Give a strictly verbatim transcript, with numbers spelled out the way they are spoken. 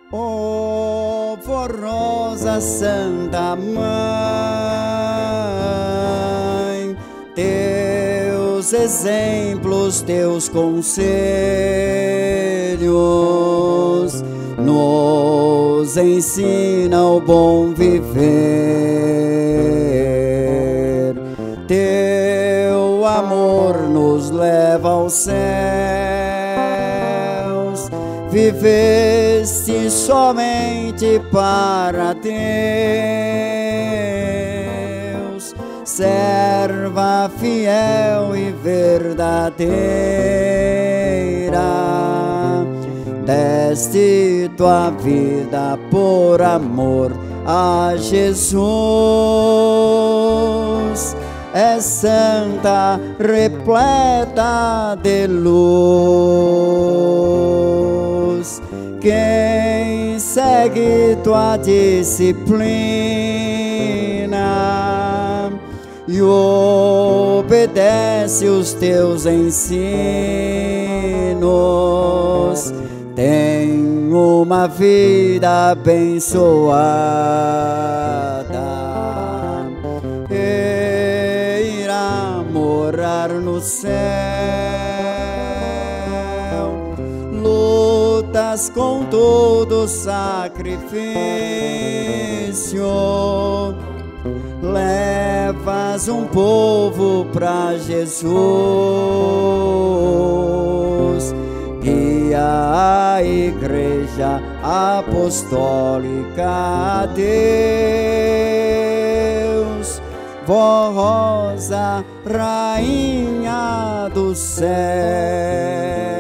Ó forrosa Santa Mãe, teus exemplos, teus conselhos nos ensina o bom viver. Teu amor nos leva aos céus, viveste somente para Deus, serva fiel e verdadeira. Deste tua vida por amor a Jesus. É santa, repleta de luz. Quem segue tua disciplina e obedece os teus ensinos, tem uma vida abençoada e irá morar no céu. Lutas com todo sacrifício, levas um povo pra Jesus. Guia a Igreja Apostólica, Deus, Vó Rosa, Rainha do céu.